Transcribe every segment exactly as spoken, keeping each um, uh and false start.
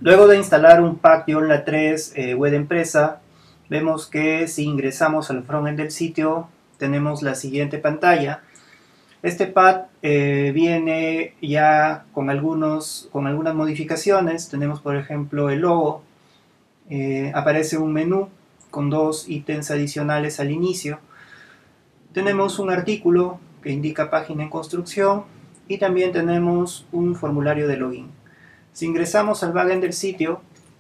Luego de instalar un pack Joomla tres eh, web empresa, vemos que si ingresamos al frontend del sitio, tenemos la siguiente pantalla. Este pad eh, viene ya con, algunos, con algunas modificaciones. Tenemos, por ejemplo, el logo. Eh, aparece un menú con dos ítems adicionales al inicio. Tenemos un artículo que indica página en construcción y también tenemos un formulario de login. Si ingresamos al backend del sitio,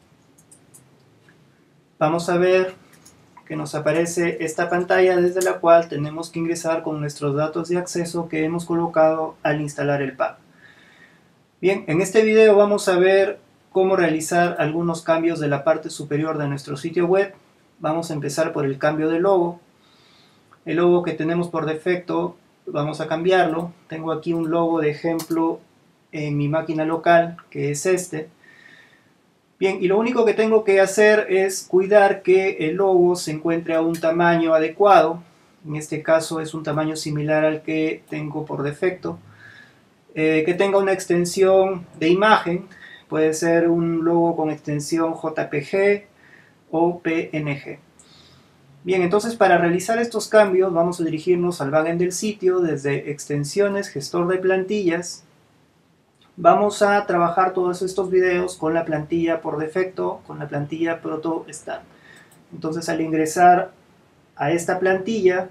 vamos a ver que nos aparece esta pantalla desde la cual tenemos que ingresar con nuestros datos de acceso que hemos colocado al instalar el pack. Bien, en este video vamos a ver cómo realizar algunos cambios de la parte superior de nuestro sitio web. Vamos a empezar por el cambio de logo. El logo que tenemos por defecto vamos a cambiarlo. Tengo aquí un logo de ejemplo en mi máquina local, que es este. Bien, y lo único que tengo que hacer es cuidar que el logo se encuentre a un tamaño adecuado. En este caso es un tamaño similar al que tengo por defecto. Eh, que tenga una extensión de imagen. Puede ser un logo con extensión J P G o P N G. Bien, entonces para realizar estos cambios vamos a dirigirnos al backend del sitio desde extensiones, gestor de plantillas. Vamos a trabajar todos estos videos con la plantilla por defecto, con la plantilla ProtoStat. Entonces al ingresar a esta plantilla,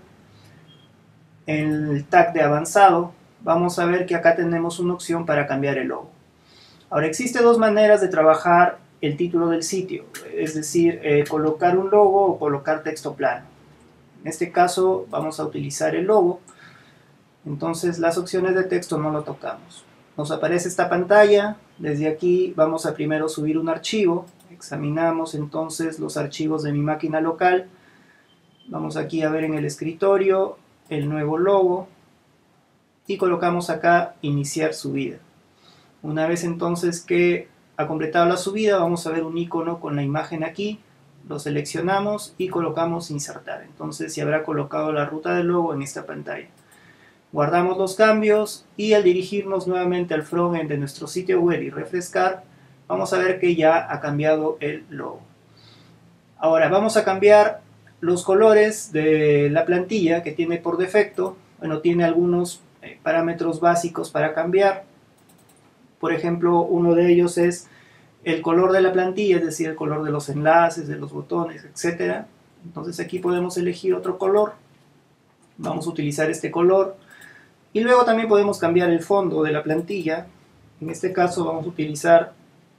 en el tag de avanzado, vamos a ver que acá tenemos una opción para cambiar el logo. Ahora existen dos maneras de trabajar el título del sitio, es decir, eh, colocar un logo o colocar texto plano. En este caso vamos a utilizar el logo, entonces las opciones de texto no lo tocamos. Nos aparece esta pantalla. Desde aquí vamos a primero subir un archivo. Examinamos entonces los archivos de mi máquina local. Vamos aquí a ver en el escritorio el nuevo logo y colocamos acá iniciar subida. Una vez entonces que ha completado la subida, vamos a ver un icono con la imagen aquí. Lo seleccionamos y colocamos insertar. Entonces se habrá colocado la ruta del logo en esta pantalla. Guardamos los cambios y al dirigirnos nuevamente al frontend de nuestro sitio web y refrescar, vamos a ver que ya ha cambiado el logo. Ahora vamos a cambiar los colores de la plantilla que tiene por defecto. Bueno, tiene algunos eh, parámetros básicos para cambiar. Por ejemplo, uno de ellos es el color de la plantilla, es decir, el color de los enlaces, de los botones, etcétera. Entonces aquí podemos elegir otro color. Vamos a utilizar este color. Y luego también podemos cambiar el fondo de la plantilla. En este caso vamos a utilizar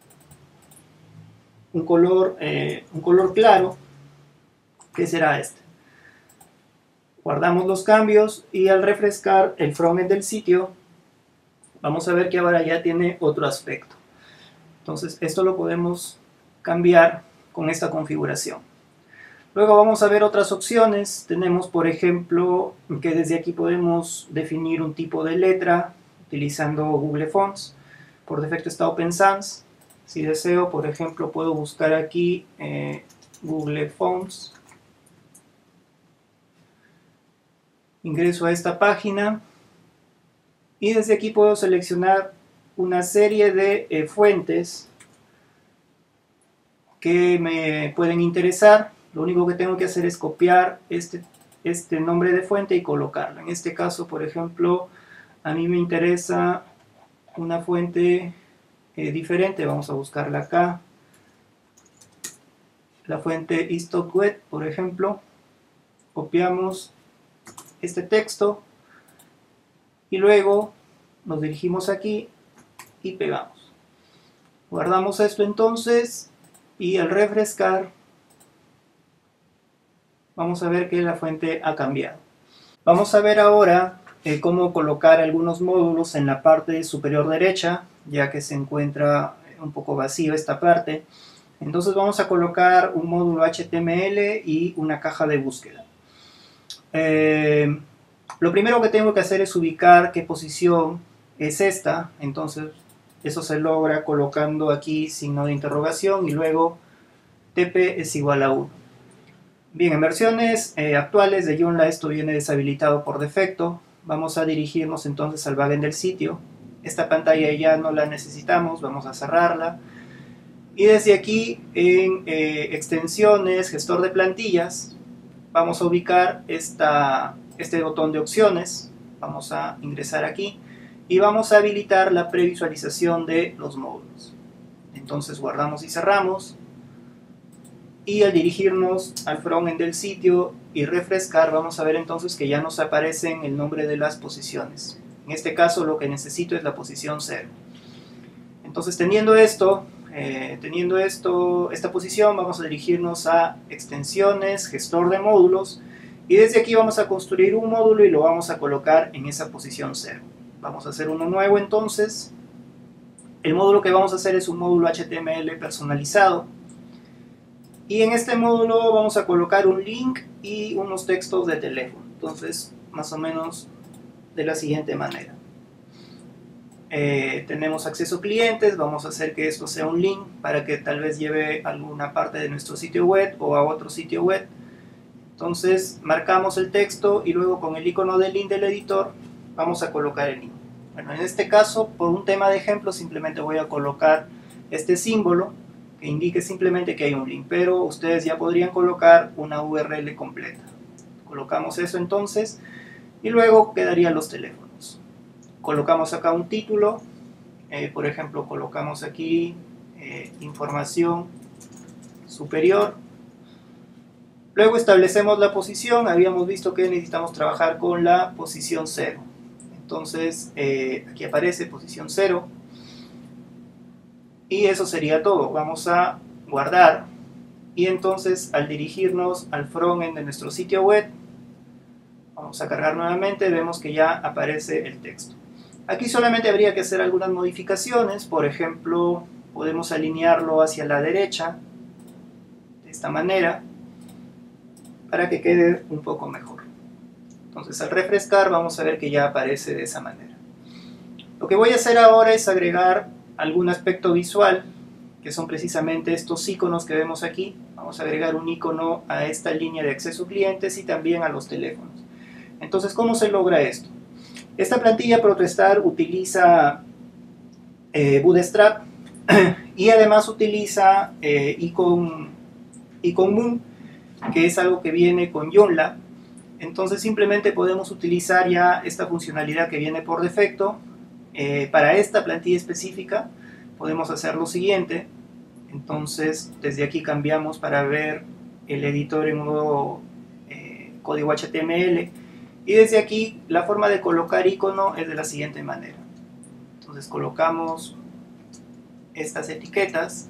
un color, eh, un color claro, que será este. Guardamos los cambios y al refrescar el frontend del sitio, vamos a ver que ahora ya tiene otro aspecto. Entonces esto lo podemos cambiar con esta configuración. Luego vamos a ver otras opciones. Tenemos, por ejemplo, que desde aquí podemos definir un tipo de letra utilizando Google Fonts. Por defecto está Open Sans. Si deseo, por ejemplo, puedo buscar aquí eh, Google Fonts. Ingreso a esta página y desde aquí puedo seleccionar una serie de eh, fuentes que me pueden interesar. Lo único que tengo que hacer es copiar este, este nombre de fuente y colocarlo. En este caso, por ejemplo, a mí me interesa una fuente eh, diferente. Vamos a buscarla acá. La fuente iStockWeb, por ejemplo. Copiamos este texto y luego nos dirigimos aquí y pegamos. Guardamos esto entonces y al refrescar vamos a ver que la fuente ha cambiado. Vamos a ver ahora eh, cómo colocar algunos módulos en la parte superior derecha, ya que se encuentra un poco vacío esta parte. Entonces vamos a colocar un módulo H T M L y una caja de búsqueda. Eh, lo primero que tengo que hacer es ubicar qué posición es esta. Entonces eso se logra colocando aquí signo de interrogación y luego T P es igual a uno. Bien, en versiones eh, actuales de Joomla esto viene deshabilitado por defecto. Vamos a dirigirnos entonces al backend del sitio. Esta pantalla ya no la necesitamos, vamos a cerrarla. Y desde aquí en eh, extensiones, gestor de plantillas, vamos a ubicar esta, este botón de opciones. Vamos a ingresar aquí y vamos a habilitar la previsualización de los módulos. Entonces guardamos y cerramos. Y al dirigirnos al frontend del sitio y refrescar, vamos a ver entonces que ya nos aparecen el nombre de las posiciones. En este caso lo que necesito es la posición cero. Entonces teniendo esto, eh, teniendo esto, esta posición, vamos a dirigirnos a extensiones, gestor de módulos, y desde aquí vamos a construir un módulo y lo vamos a colocar en esa posición cero. Vamos a hacer uno nuevo entonces. El módulo que vamos a hacer es un módulo H T M L personalizado. Y en este módulo vamos a colocar un link y unos textos de teléfono. Entonces, más o menos de la siguiente manera. Eh, tenemos acceso clientes, vamos a hacer que esto sea un link para que tal vez lleve a alguna parte de nuestro sitio web o a otro sitio web. Entonces, marcamos el texto y luego con el icono del link del editor vamos a colocar el link. Bueno, en este caso, por un tema de ejemplo, simplemente voy a colocar este símbolo que indique simplemente que hay un link, pero ustedes ya podrían colocar una U R L completa. Colocamos eso entonces y luego quedarían los teléfonos. Colocamos acá un título, eh, por ejemplo colocamos aquí eh, información superior. Luego establecemos la posición, habíamos visto que necesitamos trabajar con la posición cero. Entonces eh, aquí aparece posición cero. Y eso sería todo. Vamos a guardar y entonces al dirigirnos al frontend de nuestro sitio web, vamos a cargar nuevamente, vemos que ya aparece el texto. Aquí solamente habría que hacer algunas modificaciones, por ejemplo, podemos alinearlo hacia la derecha, de esta manera, para que quede un poco mejor. Entonces al refrescar vamos a ver que ya aparece de esa manera. Lo que voy a hacer ahora es agregar algún aspecto visual, que son precisamente estos iconos que vemos aquí. Vamos a agregar un icono a esta línea de acceso clientes y también a los teléfonos. Entonces, ¿cómo se logra esto? Esta plantilla Protostar utiliza eh, Bootstrap y además utiliza eh, Icon, Icon Moon, que es algo que viene con Joomla. Entonces simplemente podemos utilizar ya esta funcionalidad que viene por defecto. Eh, para esta plantilla específica podemos hacer lo siguiente. Entonces desde aquí cambiamos para ver el editor en modo eh, código H T M L y desde aquí la forma de colocar icono es de la siguiente manera. Entonces colocamos estas etiquetas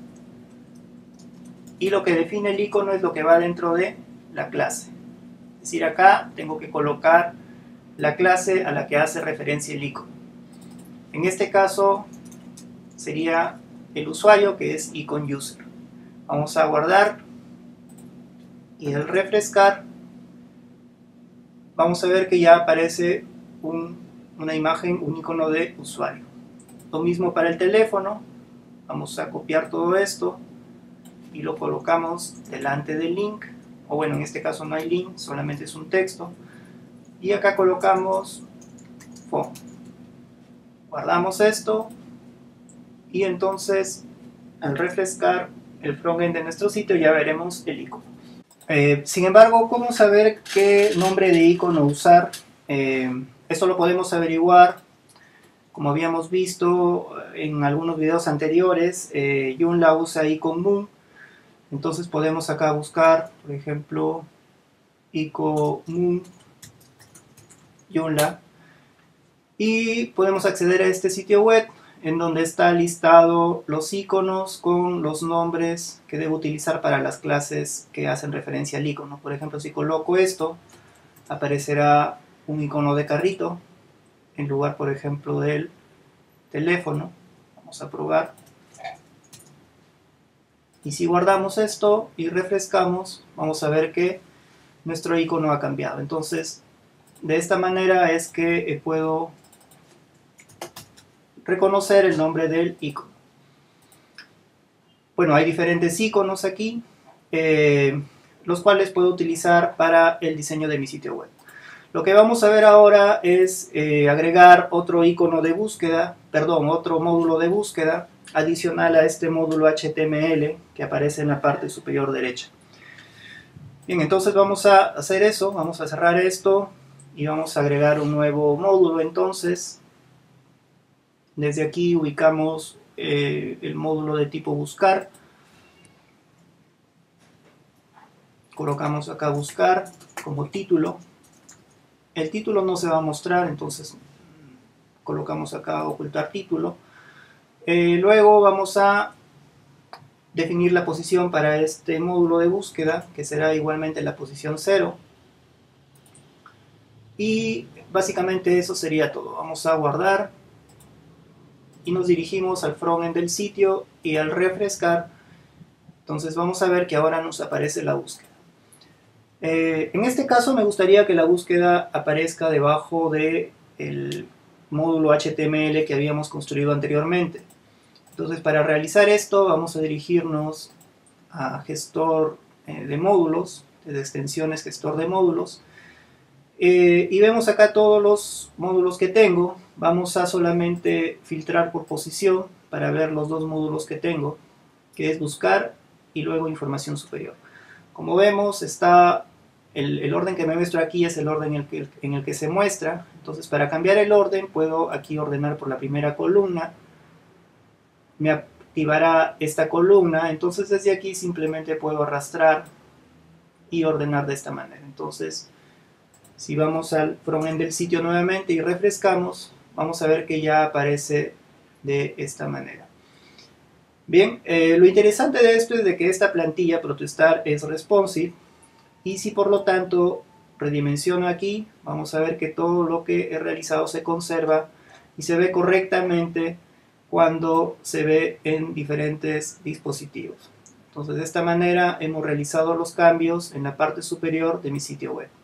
y lo que define el icono es lo que va dentro de la clase. Es decir, acá tengo que colocar la clase a la que hace referencia el icono. En este caso sería el usuario, que es icon user. Vamos a guardar y al refrescar vamos a ver que ya aparece un, una imagen, un icono de usuario. Lo mismo para el teléfono. Vamos a copiar todo esto y lo colocamos delante del link, o bueno, en este caso no hay link, solamente es un texto, y acá colocamos phone. Guardamos esto y entonces al refrescar el frontend de nuestro sitio ya veremos el icono. Eh, sin embargo, ¿cómo saber qué nombre de icono usar? Eh, esto lo podemos averiguar, como habíamos visto en algunos videos anteriores. eh, Joomla usa Icon Moon, entonces podemos acá buscar, por ejemplo, Icon Moon Joomla. Y podemos acceder a este sitio web en donde está listado los iconos con los nombres que debo utilizar para las clases que hacen referencia al icono. Por ejemplo, si coloco esto, aparecerá un icono de carrito en lugar, por ejemplo, del teléfono. Vamos a probar. Y si guardamos esto y refrescamos, vamos a ver que nuestro icono ha cambiado. Entonces, de esta manera es que puedo reconocer el nombre del icono. Bueno, hay diferentes iconos aquí, eh, los cuales puedo utilizar para el diseño de mi sitio web. Lo que vamos a ver ahora es eh, agregar otro icono de búsqueda, perdón, otro módulo de búsqueda adicional a este módulo H T M L que aparece en la parte superior derecha. Bien, entonces vamos a hacer eso, vamos a cerrar esto y vamos a agregar un nuevo módulo. Entonces, desde aquí ubicamos eh, el módulo de tipo buscar. Colocamos acá buscar como título. El título no se va a mostrar, entonces colocamos acá ocultar título. Eh, luego vamos a definir la posición para este módulo de búsqueda, que será igualmente la posición cero. Y básicamente eso sería todo. Vamos a guardar y nos dirigimos al frontend del sitio, y al refrescar, entonces vamos a ver que ahora nos aparece la búsqueda. Eh, en este caso me gustaría que la búsqueda aparezca debajo del módulo H T M L que habíamos construido anteriormente. Entonces, para realizar esto vamos a dirigirnos a gestor eh, de módulos, de extensiones gestor de módulos, eh, y vemos acá todos los módulos que tengo. Vamos a solamente filtrar por posición para ver los dos módulos que tengo, que es buscar y luego información superior. Como vemos, está el, el orden que me muestra aquí es el orden en el, que, en el que se muestra. Entonces, para cambiar el orden puedo aquí ordenar por la primera columna. Me activará esta columna, entonces desde aquí simplemente puedo arrastrar y ordenar de esta manera. Entonces, si vamos al frontend del sitio nuevamente y refrescamos, vamos a ver que ya aparece de esta manera. Bien, eh, lo interesante de esto es de que esta plantilla Protestar es responsive, y si por lo tanto redimensiono aquí, vamos a ver que todo lo que he realizado se conserva y se ve correctamente cuando se ve en diferentes dispositivos. Entonces, de esta manera hemos realizado los cambios en la parte superior de mi sitio web.